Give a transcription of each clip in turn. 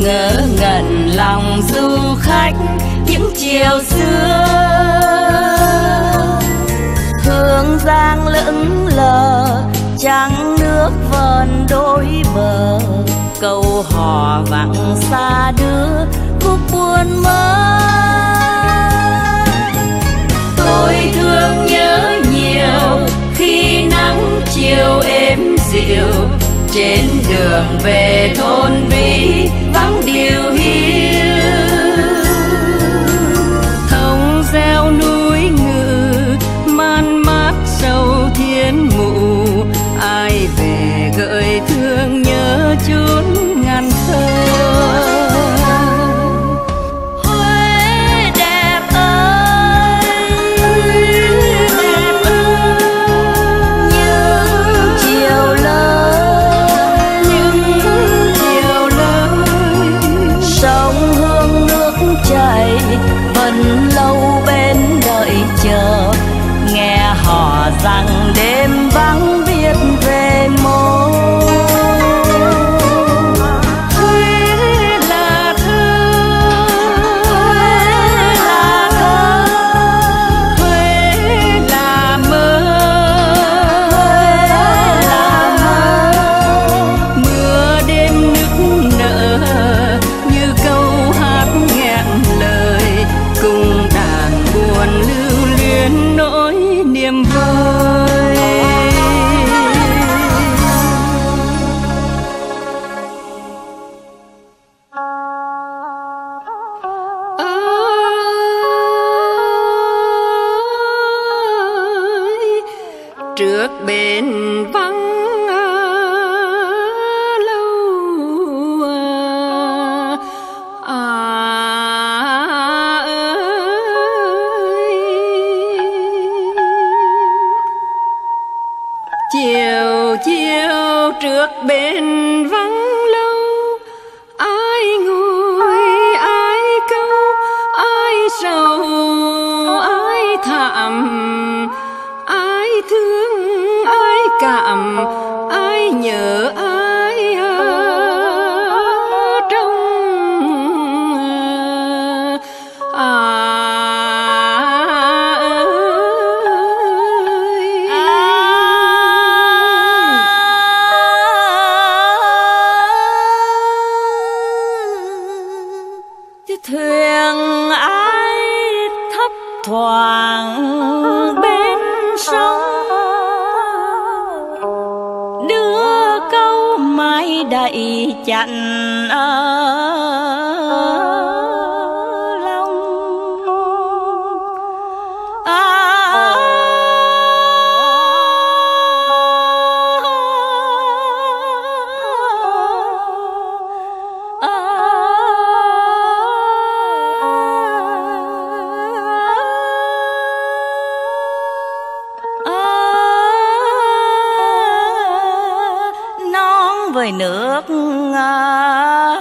ngỡ ngẩn lòng du khách những chiều xưa. Hương giang lững lờ trăng nước vờn đôi bờ, câu hò vắng xa đưa khúc buồn mơ. Tôi thương nhớ nhiều khi nắng chiều êm dịu, trên đường về thôn Vĩ vắng điều hiu. Thông reo núi Ngự man mát sâu thiên mụ, ai về gợi thương nhớ chốn ngàn thơ. Rằng đêm vắng biết về mô. Huế là thơ, Huế là thơ, Huế là mơ, Huế là mơ. Mưa đêm nức nở như câu hát nghẹn lời, cùng đàn buồn lưu luyến nỗi niềm vơi. Trước bên vắng lâu chiều chiều trước bên vắng lâu, ai ngồi ai câu, ai sầu ai thảm, ai thương ai cảm, ai nhớ ai trong thuyền ai thấp thoáng bên sông, đưa câu mai đậy chặn lòng. Với nước non.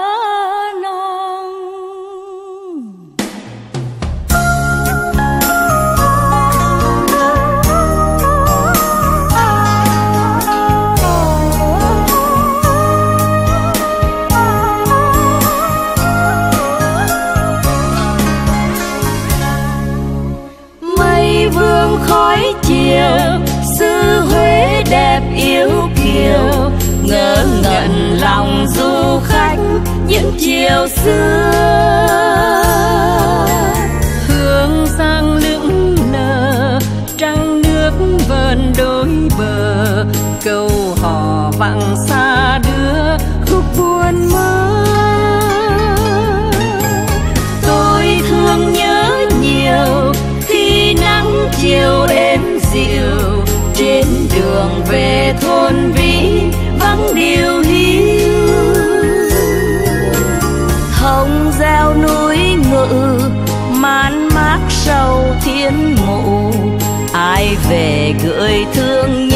Mây vương khói chiều, xứ Huế đẹp yêu kiều, ngỡ ngẩn lòng du khách những chiều xưa. Hương giang lững lờ trăng nước vờn đôi bờ, câu hò vắng xa đưa khúc buồn mơ. Tôi thương nhớ nhiều khi nắng chiều êm dịu, trên đường về thôn Vĩ vắng điều hiu. Thông reo núi Ngự man mát sâu thiên mụ, ai về gửi thương nhớ